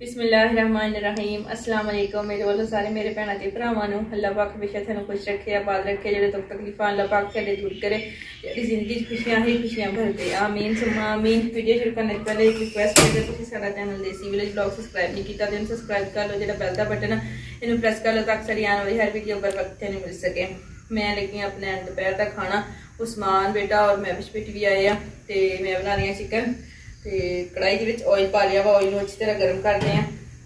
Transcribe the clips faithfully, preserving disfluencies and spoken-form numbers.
बिस्मिल्लाहिर्रहमानिर्रहीम अस्सलाम वालेकुम मेरे वालों सारे मेरे भैन के भरावां नूं अल्लाह पाक हमेशा थानू खुश रखे आबाद रखे जेडे दुख तकलीफां अल्लाह पाक साडे दूर करे जेडी जिंदगी च खुशियां ही खुशियां भर दे आमीन सुम्मा आमीन। वीडियो शुरू करने से पहले एक रिक्वेस्ट है, तुसीं साडा चैनल देसी विलेज ब्लॉग सब्सक्राइब नहीं किया तो सब्सक्राइब कर लो, जो बैल का बटन इन्हू प्रेस कर लो ताकि साडी आने वाली हर वीडियो बर वक्त थानू मिल सके। मैं लगी अपने दोपहर का खाना, उस्मान बेटा और मैं बिश बेटी भी आए हैं तो मैं बना रही हूँ चिकन। तो कढ़ाई के विच ऑयल पा लिया वा, ऑयल अच्छी तरह गर्म करते हैं।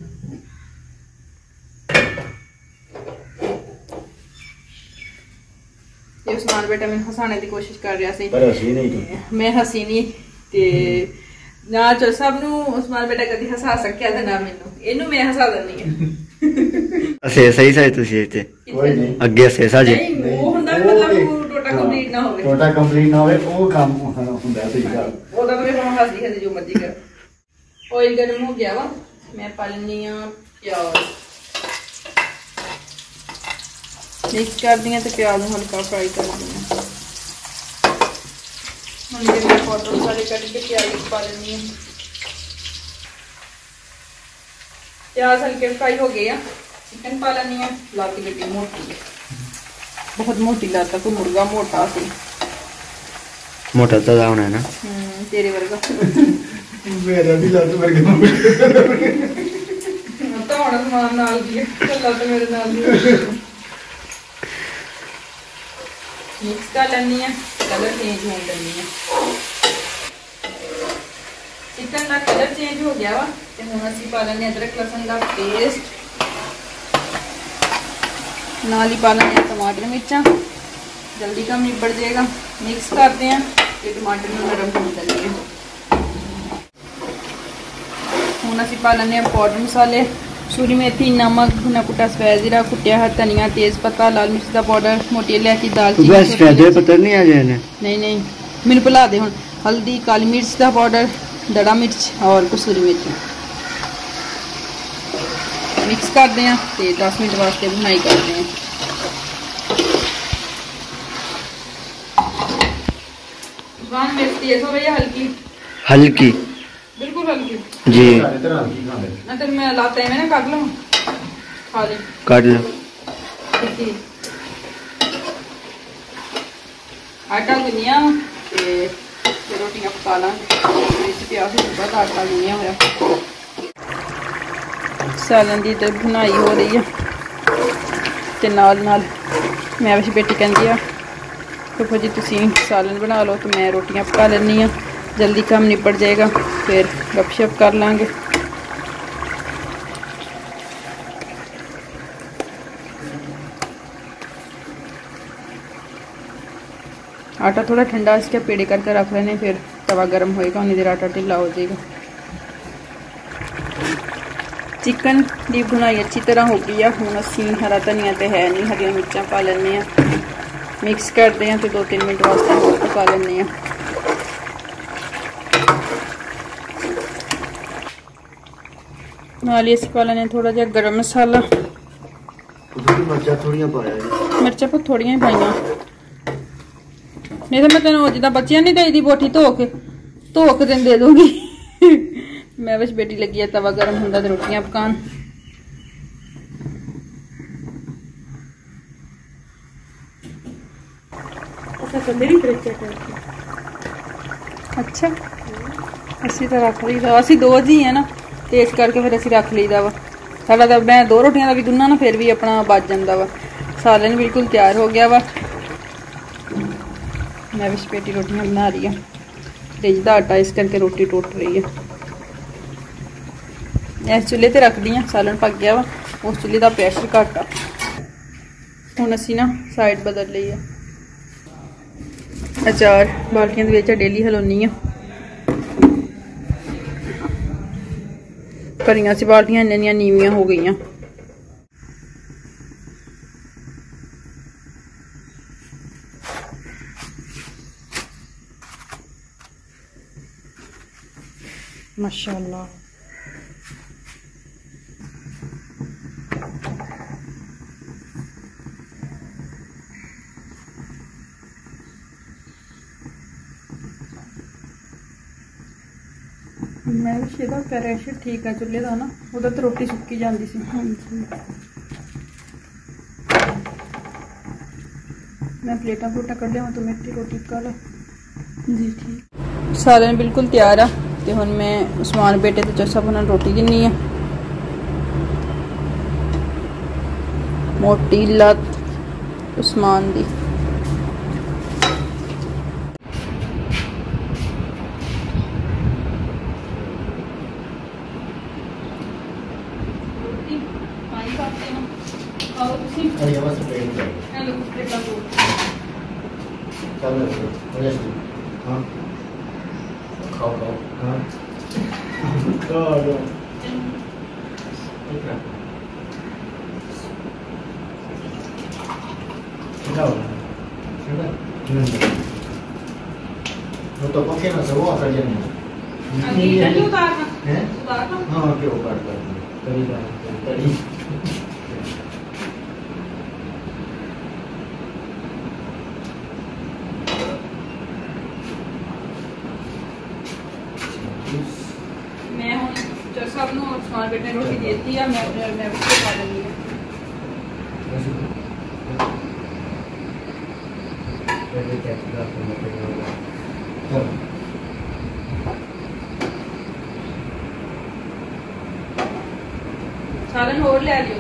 उस्मान बेटा मैंने हसाने की कोशिश कर रहा सी, पर हसी नहीं, मैं हसी नहीं ते ना चल सब नू उस्मान बेटा कदी हसा सकिया ते ना मैनू, इनू मैं हसा दनी है। असे सही सही तुसी इते कोई नहीं अगे असे सा जी नहीं वो हुंदा मतलब टोटा कंप्लीट ना होवे, टोटा कंप्लीट ना होवे वो काम हुंदा सही सा वो तो मेरे को हसी हसी जो मर्जी कर। ऑयल गर्म हो गया वा, मैं पा लेनी आ प्याज, मिक्स कर दिया तो प्याज में हल्का फ्राई कर दिया। हम ये मैं पाउडर मसाले कट के प्याज पा लेनी है। प्याज हल्के फ्राई हो गए, चिकन पा लेनी है। लाती बेटी मोटी बहुत मोटी लाता, कोई मुर्गा मोटा सी मोटा तो होना है ना, हम्म तेरे वर्गा मेरा भी लात वर्गा तो होना समान नाल दी चला तो मेरे नाल दी मिक्स कर लेनी है। कलर चेंज हो लेनी है, चिकन का कलर चेंज हो गया वा ते हुण असीं पा लेने अदरक लहसुन का पेस्ट, नाल ही पा लेने टमाटर मिर्चा, जल्दी कम निबड़ जाएगा। मिक्स करते हैं ये टमाटर में नरम होने लगे। हुण असीं पा लेने पाउडर मसाले, सूरी मेथी, नमक, भुना कुटा सफेद जीरा, कुटिया है धनिया, तेज पत्ता, लाल मिर्च का पाउडर, मोटी इलायची, दालचीनी। बस सफेद पत्ता नहीं आ जाए नहीं नहीं मैंने भुला दे हुण। हल्दी, काली मिर्च का पाउडर, दड़ा मिर्च और कसूरी मेथी मिक्स करते हैं तो दस मिनट वास्ते बुनाई करते हैं। वन मिर्च तेज हो रही है, हल्की हल्की बिल्कुल हल्की जी ना तो मैं लाते हैं ना काट लो खा ले काट लो। आटा गुनिया ते रोटियां पका लांगे, आटा गुनिया होया। सालन की तो बुनाई हो रही है ते नाल नाल मैं भी बेटी कहती है फुफा जी तुसीं सालन बना लो तो मैं रोटियां पका लेनी आ, जल्दी काम निपट जाएगा, फिर गपशप कर लांगे। आटा थोड़ा ठंडा इसके पेड़े करके रख लेने, फिर तवा गर्म होएगा उन्नी देर आटा ढिला हो जाएगा। चिकन की बुनाई अच्छी तरह हो गई है। हुण असीं हरा धनिया तो है नहीं, हरिया मिर्चां पा लेने, मिक्स करते हैं तो दो तीन मिनट वास्ते होर पका लेने। नाल असीं पा लेने थोड़ा जिहा गरम मसाला, मिर्चां पर थोड़ियां ही पाइयां, नहीं तो मैं तेन जिदा बच्चियां नहीं देई दी बोटी धो के धो के तेन दे दूंगी। मैं बस बेटी लगी है तवा गर्म होंदा ते रोटियां पकान। अच्छा असी तो रख ली दा, असी दो जी है ना ते इस करके फिर असी रख लीदा वा। साडा तो मैं दो रोटियां दा भी गुन्ना ना फिर भी अपना बच जांदा वा। सालन बिल्कुल तैयार हो गया वा, मैं भी बेटी रोटियां बना रही है। फ्रिज का आटा इस करके रोटी टुट रही है। इस चूल्हे ते रख दी, सालन पक गया वा, उस चूल्हे का प्रेशर घट आ। हुण असी ना साइड बदल ली है। अचार बाल्टियां दे विच डेली हलाउनी आ, भरियां सी बाल्टियां इन्नियां नीवियां हो गई। माशाअल्लाह मैं ਇਹਦਾ ਪ੍ਰੈਸ਼ਰ ਠੀਕ ਆ ਚੁੱਲ੍ਹੇ ਦਾ ਨਾ ਉਹਦਾ ਤਾਂ ਰੋਟੀ ਸੁੱਕੀ ਜਾਂਦੀ ਸੀ। ਹਾਂਜੀ मैं प्लेटा प्लूटा कर लिया तो मिट्टी रोटी कर जी ठीक सारे बिल्कुल तैयार आ ते हुण मैं उस्मान बेटे ते चसा बना रोटी दिनी है। मोटी लत उस्मान दी हाँ खाओ खाओ हाँ no to pokoknya nggak semua saja nih. Ini udah eh? Oh, oke, oke, oke. Tadi tadi. मैं हूँ जब सब नो उस्मान बेटे ने रोटी देती है मैं मैं उसको खा लूँगी। सालन और ले लियो।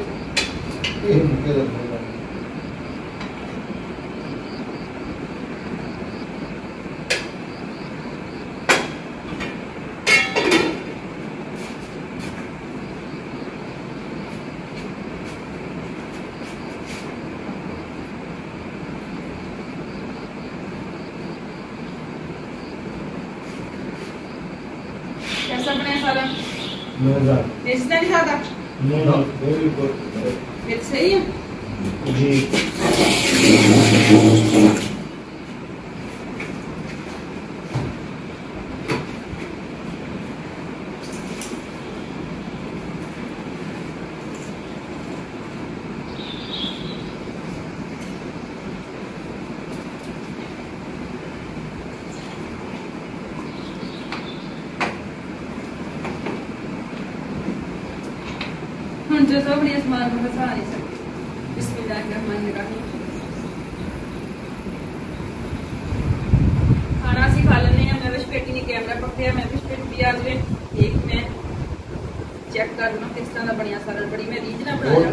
कैसा बनाया सालन? मज़ेदार। टेस्ट नहीं था? नहीं, वेरी गुड। ये सही है? जी। जो सब बड़ी आसमान को फंसा नहीं सकते। बिस्मिल्लाहिर्रहमानिर्रहीम। खाना सी खा लेने हैं। मैं विश पेटी ने कैमरा पकड़िया मैं विश पेटी भी आ गए। एक मैं चेक कर लूँ किस तरह का बढ़िया सालन बड़ी मैं रीज ना बनाया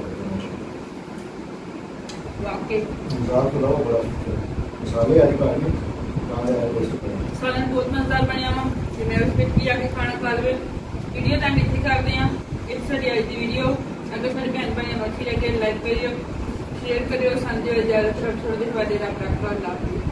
वाकई सालन बहुत मजेदार बनया वा। मैं विश पेटी भी आके खाना खा लवे। वीडियो तक इतनी करते हैं। इस सारी आज की वीडियो अगर मेरे भैन भाई अच्छी लगे लाइक करियो शेयर करियो समझो इजाजत छोटे छोटे हवाले रख रख